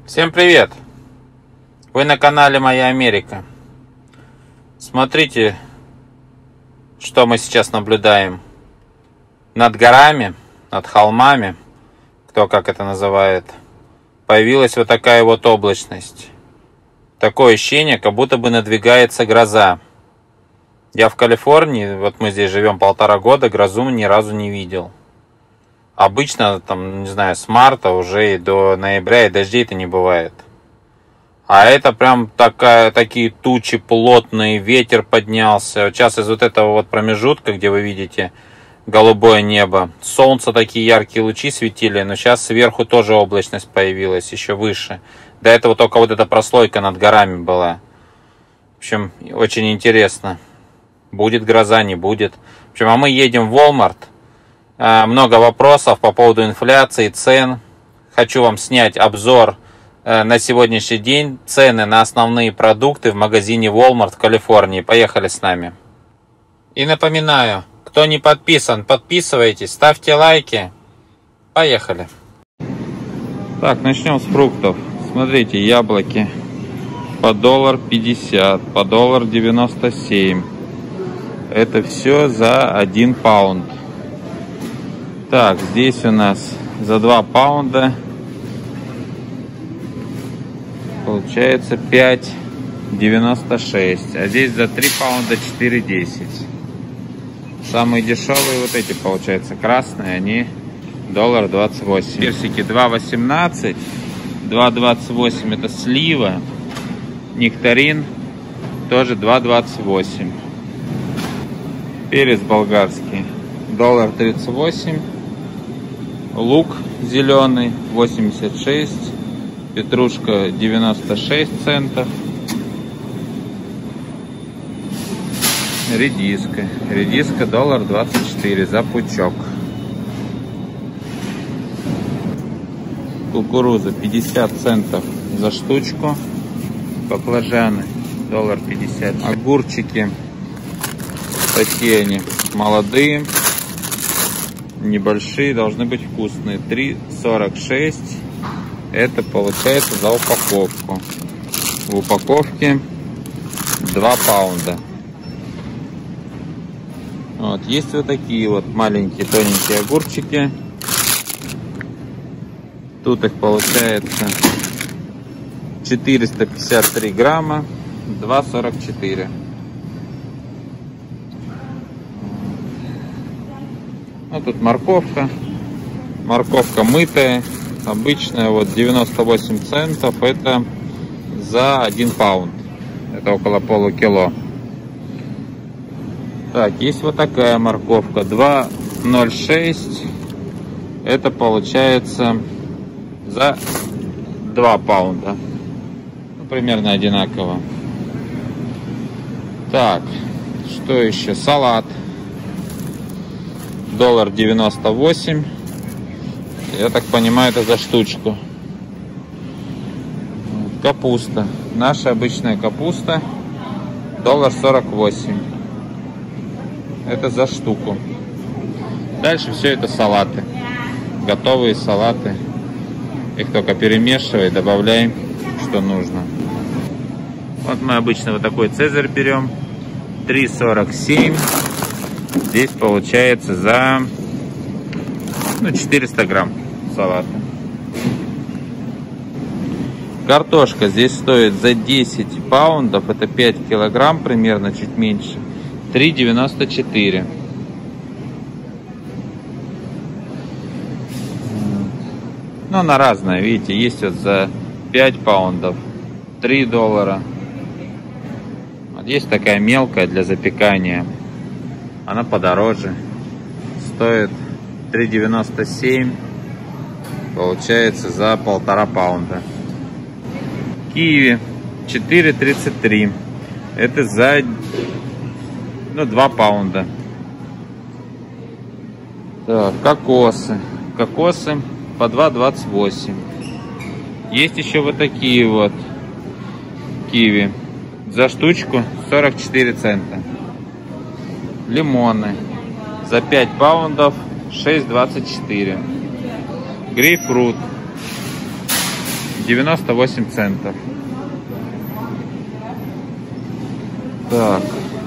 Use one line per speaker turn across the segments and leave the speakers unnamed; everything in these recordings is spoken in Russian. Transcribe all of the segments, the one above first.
Всем привет! Вы на канале Моя Америка. Смотрите, что мы сейчас наблюдаем. Над горами, над холмами, кто как это называет, появилась вот такая вот облачность. Такое ощущение, как будто бы надвигается гроза. Я в Калифорнии, вот мы здесь живем 1,5 года, грозу ни разу не видел. Обычно, там, не знаю, с марта уже и до ноября и дождей-то не бывает. А это прям такие тучи плотные, ветер поднялся. Сейчас из вот этого вот промежутка, где вы видите голубое небо, солнце, такие яркие лучи светили, но сейчас сверху тоже облачность появилась, еще выше. До этого только вот эта прослойка над горами была. В общем, очень интересно. Будет гроза, не будет. В общем, а мы едем в Walmart. Много вопросов по поводу инфляции, цен. Хочу вам снять обзор на сегодняшний день. Цены на основные продукты в магазине Walmart в Калифорнии. Поехали с нами. И напоминаю, кто не подписан, подписывайтесь, ставьте лайки. Поехали. Так, начнем с фруктов. Смотрите, яблоки по $1.50, по $1.97. Это все за 1 паунд. Так, здесь у нас за 2 паунда получается 5,96. А здесь за 3 паунда 4,10. Самые дешевые вот эти, получается, красные, они $1.28. Персики 2,18. 2,28 это слива. Нектарин тоже 2,28. Перец болгарский $1.38. Лук зеленый 86, петрушка 96 центов, редиска $1.24 за пучок, кукуруза 50 центов за штучку, баклажаны $1.50, огурчики такие они молодые, небольшие, должны быть вкусные. 3,46. Это получается за упаковку. В упаковке 2 паунда. Вот. Есть вот такие вот маленькие тоненькие огурчики. Тут их получается 453 грамма. 2,44. Ну, тут морковка. Морковка мытая, обычная, вот 98 центов. Это за 1 паунд. Это около полукило. Так, есть вот такая морковка. 2,06. Это получается за 2 паунда. Ну, примерно одинаково. Так, что еще? Салат. $1.98. Я так понимаю, это за штучку. Капуста. Наша обычная капуста $1.48. Это за штуку. Дальше все это салаты. Готовые салаты. Их только перемешивай, добавляй, что нужно. Вот мы обычно вот такой цезарь берем. 3,47. Здесь получается за 400 грамм салата. Картошка здесь стоит за 10 паундов, это 5 килограмм примерно, чуть меньше, 3,94. Ну, она разная, видите, есть вот за 5 паундов $3. Вот есть такая мелкая для запекания. Она подороже, стоит 3,97, получается за 1,5 паунда. Киви 4,33, это за 2 паунда. Так, кокосы по 2,28. Есть еще вот такие вот киви, за штучку 44 цента. Лимоны за 5 паундов 6,24. Грейпфрут 98 центов. Так.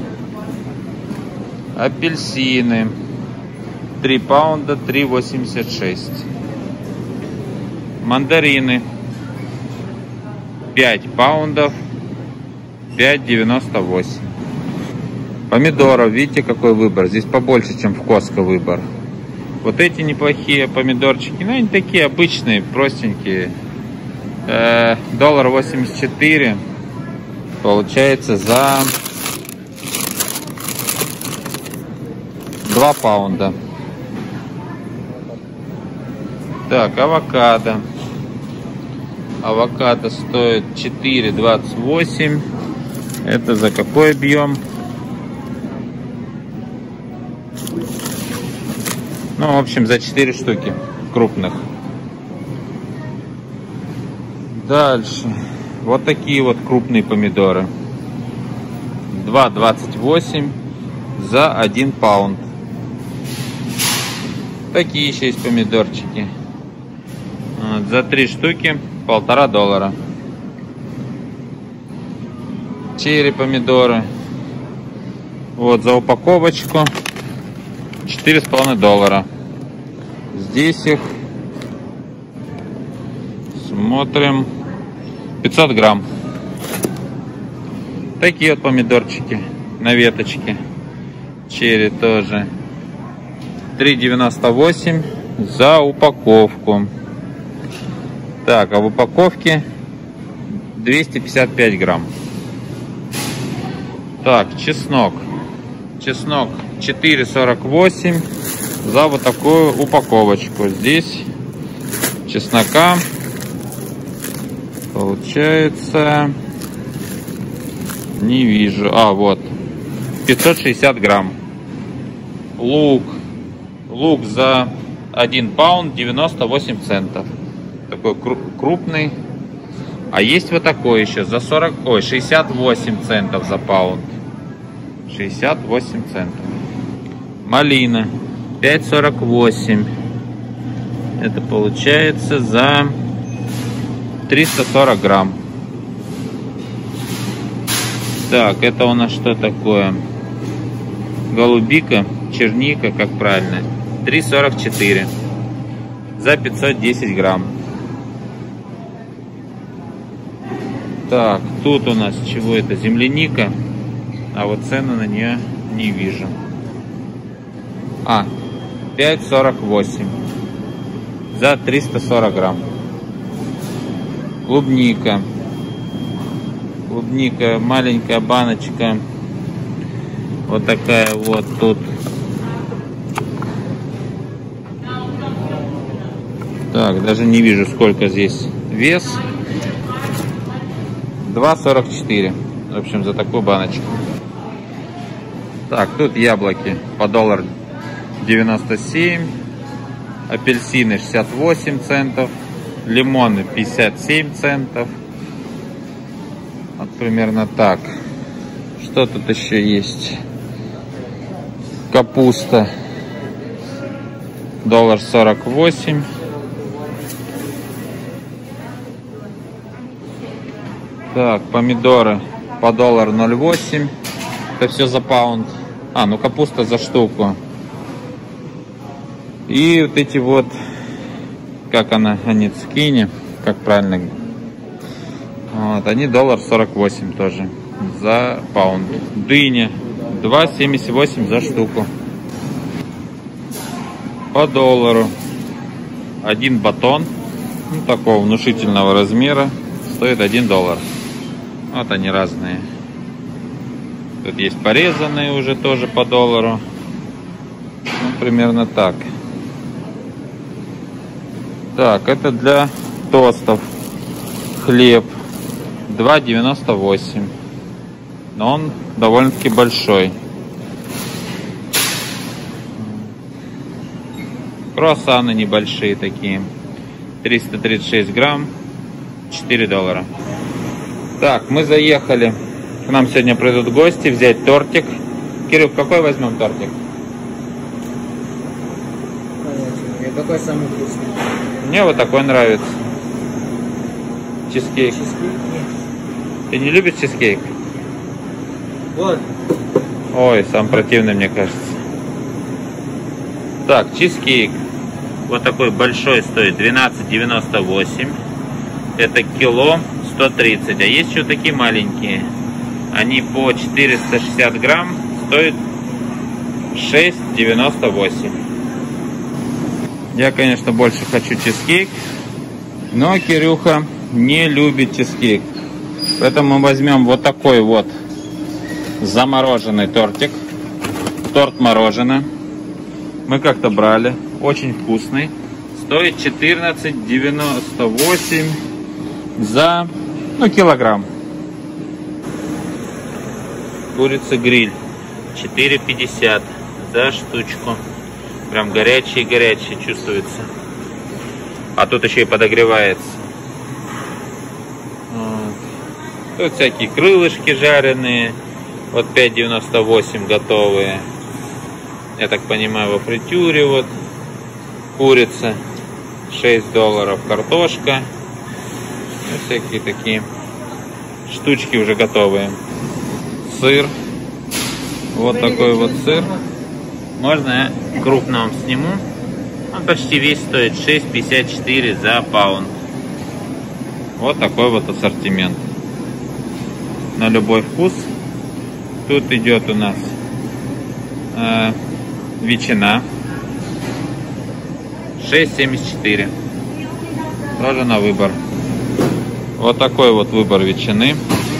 Апельсины. 3 паунда, 3,86. Мандарины. 5 паундов, 5,98. Помидоров, видите, какой выбор. Здесь побольше, чем в Costco выбор. Вот эти неплохие помидорчики. Ну, они такие обычные, простенькие. $1.84 получается за 2 паунда. Так, авокадо. Авокадо стоит 4,28. Это за какой объем? Ну, в общем, за 4 штуки крупных. Дальше. Вот такие вот крупные помидоры. 2,28 за 1 паунд. Такие еще есть помидорчики. Вот, за 3 штуки $1,5. Черри помидоры. Вот за упаковочку $4,5. Здесь их, смотрим, 500 грамм. Такие вот помидорчики на веточке. Черри тоже. 3,98 за упаковку. Так, а в упаковке 255 грамм. Так, чеснок. Чеснок 4,48 за вот такую упаковочку. Здесь чеснока получается, не вижу, вот 560 грамм. Лук. Лук за 1 паунд 98 центов. Такой крупный. А есть вот такой еще за 68 центов за паунд. 68 центов. Малина 5,48. Это получается за 340 грамм. Так, это у нас что такое? Голубика, черника, как правильно? 3,44 за 510 грамм. Так, тут у нас чего это? Земляника. А вот цены на нее не вижу. 5,48 за 340 грамм. Клубника. Клубника, маленькая баночка. Вот такая вот тут. Так, даже не вижу, сколько здесь вес. 2,44. В общем, за такую баночку. Так, тут яблоки по $1.97. Апельсины 68 центов. Лимоны 57 центов. Вот примерно так. Что тут еще есть? Капуста $1.48. Так, помидоры по $1.08. Это все за паунд. Ну капуста за штуку. И вот эти вот, как они, цукини, как правильно. Вот, они $1.48 тоже за паунд. Дыня $2.78 за штуку. По $1. Один батон, такого внушительного размера, стоит $1. Вот они разные. Тут есть порезанные уже тоже по $1. Примерно так. Так, это для тостов. Хлеб 2,98. Но он довольно-таки большой. Круассаны небольшие такие. 336 грамм. $4. Так, мы заехали. К нам сегодня придут гости взять тортик. Кирилл, какой возьмем тортик?
Какой самый вкусный?
Мне вот такой нравится. чизкейк? Ты не любишь чизкейк?
Вот.
Ой, сам противный, мне кажется. Так, чизкейк. Вот такой большой стоит 12,98. Это кило 130. А есть еще такие маленькие. Они по 460 грамм стоят 6,98. Я, конечно, больше хочу чизкейк, но Кирюха не любит чизкейк. Поэтому мы возьмем вот такой вот замороженный тортик. Торт мороженое. Мы как-то брали. Очень вкусный. Стоит 14,98 за килограмм. Курица гриль 4,50 за штучку. Прям горячие чувствуется. А тут еще и подогревается. Вот. Тут всякие крылышки жареные. Вот 5,98 готовые. Я так понимаю, во фритюре вот. Курица $6. Картошка. И всякие такие штучки уже готовые. Сыр. Вот такой вот сыр. Можно я крупно вам сниму? Он почти весь стоит 6,54 за паунд. Вот такой вот ассортимент. На любой вкус. Тут идет у нас ветчина. 6,74. Тоже на выбор. Вот такой вот выбор ветчины.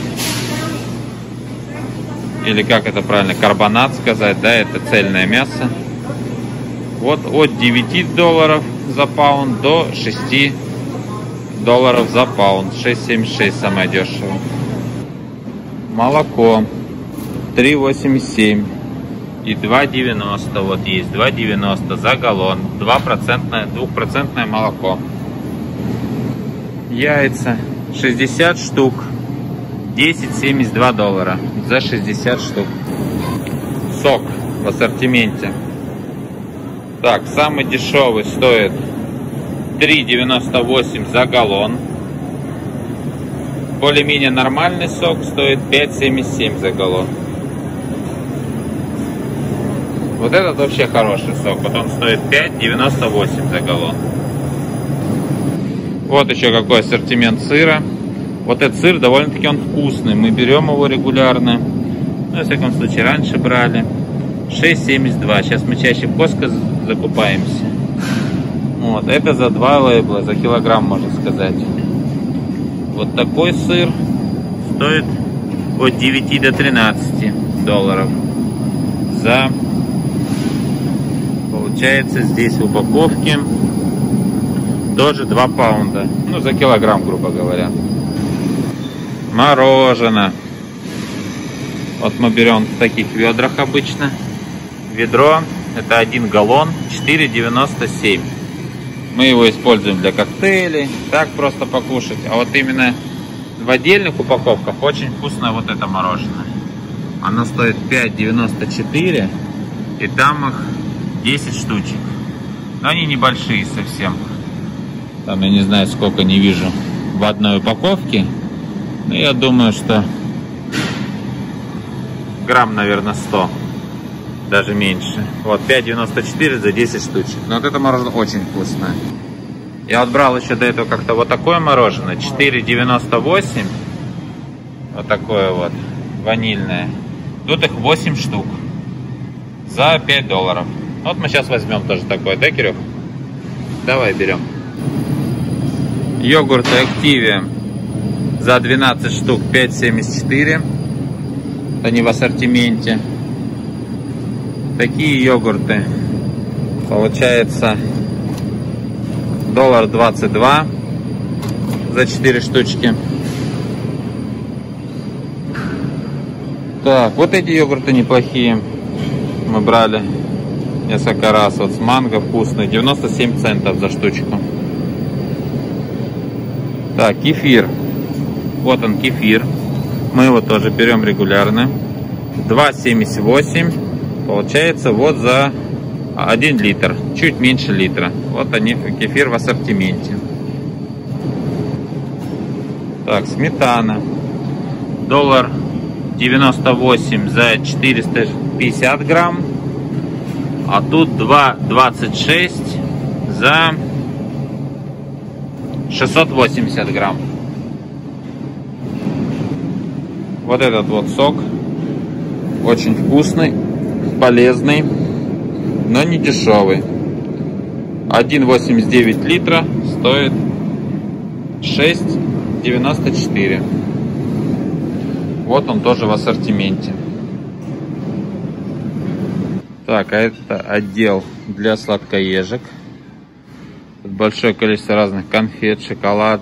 Или как это правильно, карбонат сказать, да, это цельное мясо. Вот от $9 за паунд до $6 за паунд. 6,76 самое дешевое. Молоко 3,87 и 2,90. Вот есть 2,90 за галлон. 2% молоко. Яйца 60 штук. $10,72 за 60 штук. Сок в ассортименте. Так, самый дешевый стоит 3,98 за галлон. Более-менее нормальный сок стоит 5,77 за галлон. Вот этот вообще хороший сок. Потом стоит 5,98 за галлон. Вот еще какой ассортимент сыра. Вот этот сыр довольно-таки он вкусный. Мы берем его регулярно. Ну, во всяком случае, раньше брали. 6,72. Сейчас мы чаще в Costco закупаемся. Вот, это за 2 лейбла, за килограмм, можно сказать. Вот такой сыр стоит от 9 до $13. За, получается, здесь в упаковке тоже 2 паунда. Ну, за килограмм, грубо говоря. Мороженое. Вот мы берем в таких ведрах обычно. Ведро, это 1 галлон, 4,97. Мы его используем для коктейлей, так просто покушать. А вот именно в отдельных упаковках очень вкусное вот это мороженое. Оно стоит 5,94. И там их 10 штучек. Но они небольшие совсем. Там я не знаю сколько, не вижу в одной упаковке. Но я думаю, что грамм, наверное, 100. Даже меньше. Вот 5,94 за 10 штучек. Но вот это мороженое очень вкусное. Я вот брал еще до этого как-то вот такое мороженое. 4,98. Вот такое вот. Ванильное. Тут их 8 штук. За $5. Вот мы сейчас возьмем тоже такое, да, Кирюх? Давай берем. Йогурты Активия. За 12 штук 5,74. Они в ассортименте. Такие йогурты. Получается $1.22 за 4 штучки. Так, вот эти йогурты неплохие. Мы брали несколько раз. Вот с манго вкусный. 97 центов за штучку. Так, кефир. Вот он, кефир. Мы его тоже берем регулярно. 2,78. Получается вот за 1 литр. Чуть меньше литра. Вот они, кефир в ассортименте. Так, сметана. $1.98 за 450 грамм. А тут $2.26 за 680 грамм. Вот этот вот сок. Очень вкусный, полезный, но не дешевый. 1,89 литра стоит $6.94. Вот он тоже в ассортименте. Так, а это отдел для сладкоежек. Тут большое количество разных конфет, шоколад.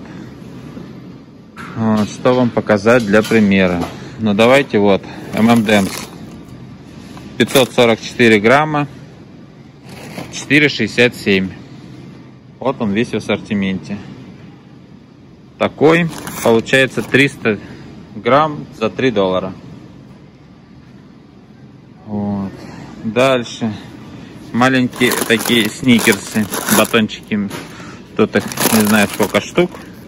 Вот, что вам показать для примера? Ну давайте вот M&M's 544 грамма, 4,67. Вот он весь в ассортименте. Такой получается 300 грамм за $3. Вот. Дальше маленькие такие сникерсы, батончики. Тут их не знаю сколько штук.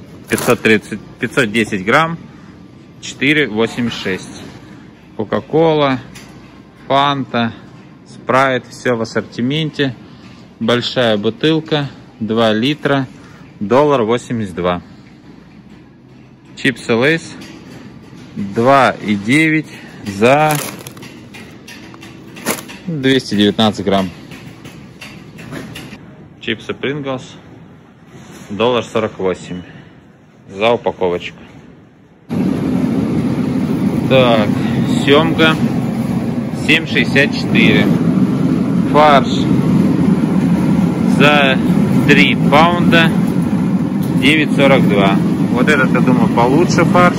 510 грамм, 4,86. Кока-кола, фанта, спрайт, все в ассортименте. Большая бутылка, 2 литра, $1.82. Чипсы Лейс 2,9 за 219 грамм. Чипсы Принглс $1.48 за упаковочку. Так, семга 7,64. Фарш за 3 паунда 9,42. Вот этот, я думаю, получше фарш.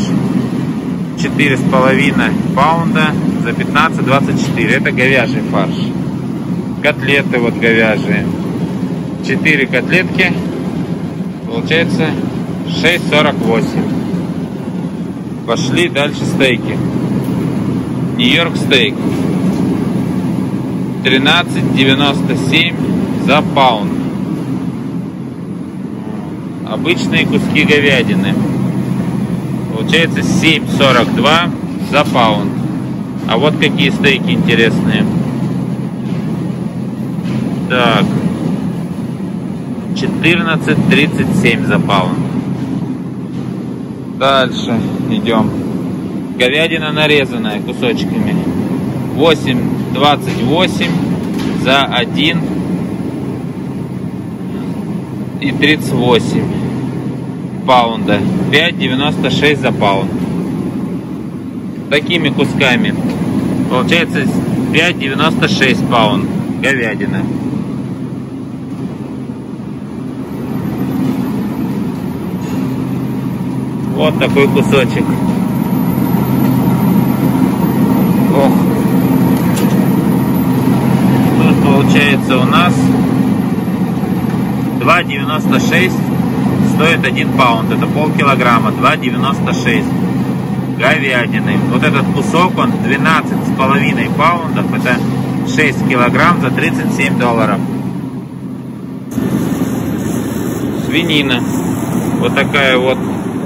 4,5 паунда за 15,24. Это говяжий фарш. Котлеты вот говяжьи. 4 котлетки. Получается 6,48. Пошли дальше стейки. Нью-Йорк стейк 13,97 за паунд. Обычные куски говядины. Получается 7,42 за паунд. А вот какие стейки интересные. Так, 14,37 за паунд. Дальше идем. Говядина нарезанная кусочками. 8,28 за 1,38 паунда. 5,96 за паунд. Такими кусками получается 5,96 паунд говядина. Вот такой кусочек. Ох. Тут получается у нас 2,96 стоит 1 паунд. Это полкилограмма. 2,96 говядины. Вот этот кусок, он 12,5 паундов. Это 6 килограмм за $37. Свинина. Вот такая вот.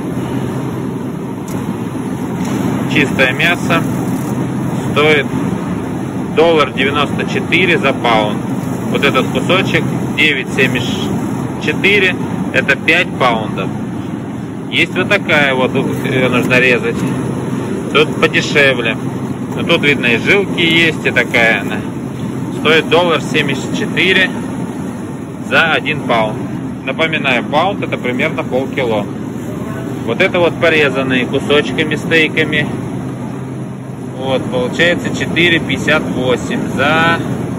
Чистое мясо стоит $1.94 за паунд. Вот этот кусочек 9,74, это 5 паундов. Есть вот такая вот, ее нужно резать. Тут подешевле. Но тут видно и жилки есть, и такая она. Стоит $1.74 за 1 паунд. Напоминаю, паунд это примерно полкило. Вот это вот порезанные кусочками, стейками. Вот, получается 4,58 за...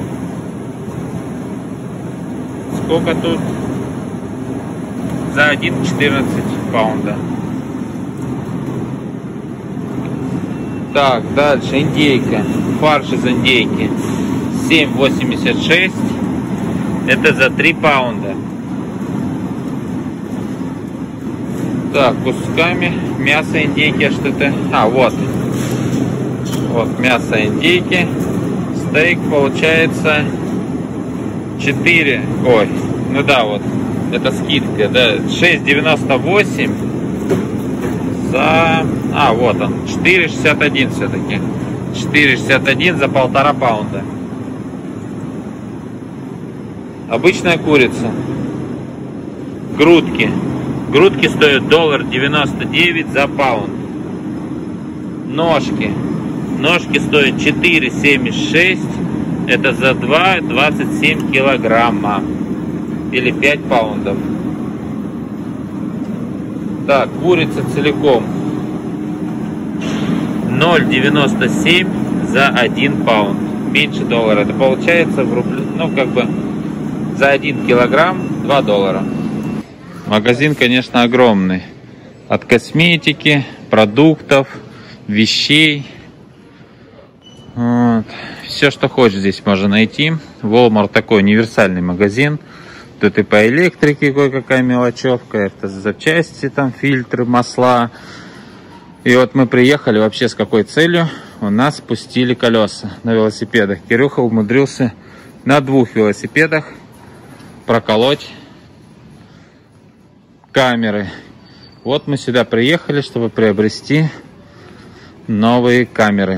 Сколько тут? За 1,14 паунда. Так, дальше индейка. Фарш из индейки 7,86. Это за 3 паунда. Так, кусками мясо индейки, что-то... А, вот. Вот мясо индейки. Стейк получается 4... Ой, ну да, вот. Это скидка, да. 6,98 за... А, вот он, 4,61 все-таки. 4,61 за 1,5 паунда. Обычная курица. Грудки. Грудки стоят $1.99 за паунд. Ножки. Ножки стоят 4,76. Это за 2,27 килограмма. Или 5 паундов. Так, курица целиком. 0,97 за 1 паунд. Меньше доллара. Это получается в рубль... Ну, как бы за 1 килограмм $2. Магазин, конечно, огромный. От косметики, продуктов, вещей. Вот. Все, что хочешь, здесь можно найти. Walmart такой универсальный магазин. Тут и по электрике кое-какая мелочевка. Это запчасти, там фильтры, масла. И вот мы приехали вообще с какой целью? У нас спустили колеса на велосипедах. Кирюха умудрился на 2 велосипедах проколоть камеры. Вот мы сюда приехали, чтобы приобрести новые камеры.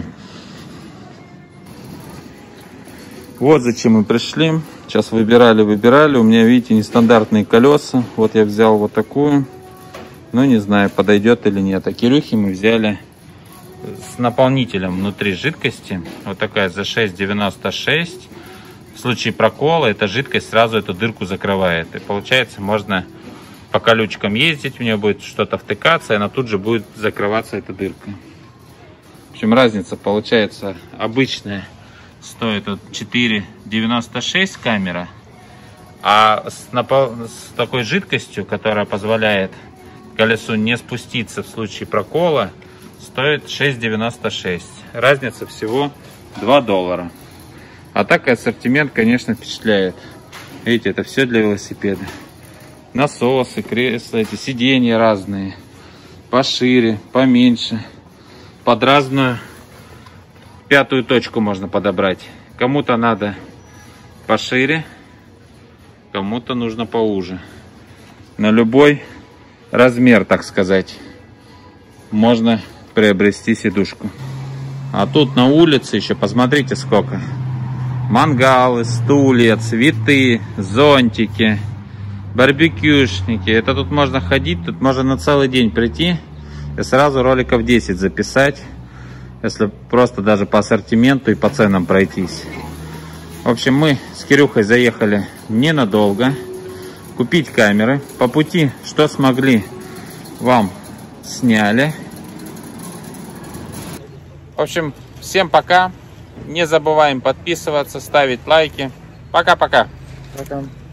Вот зачем мы пришли. Сейчас выбирали. У меня, видите, нестандартные колеса. Вот я взял вот такую. Но не знаю, подойдет или нет. А Кирюхи мы взяли с наполнителем внутри жидкости. Вот такая за $6,96. В случае прокола эта жидкость сразу эту дырку закрывает. И получается, можно по колючкам ездить, у нее будет что-то втыкаться, и она тут же будет закрываться, эта дырка. В общем, разница получается обычная. Стоит вот 4,96 камера. А с такой жидкостью, которая позволяет колесу не спуститься в случае прокола, стоит $6,96. Разница всего $2. А так ассортимент, конечно, впечатляет. Видите, это все для велосипеда. Насосы, кресла, эти сиденья разные. Пошире, поменьше. Под разную 5-ю точку можно подобрать. Кому-то надо пошире, кому-то нужно поуже. На любой размер, так сказать, можно приобрести сидушку. А тут на улице еще, посмотрите сколько. Мангалы, стулья, цветы, зонтики, барбекюшники. Это тут можно ходить, тут можно на целый день прийти и сразу роликов 10 записать, если просто даже по ассортименту и по ценам пройтись. В общем, мы с Кирюхой заехали ненадолго купить камеры. По пути, что смогли, вам сняли. В общем, всем пока. Не забываем подписываться, ставить лайки. Пока-пока.
Пока.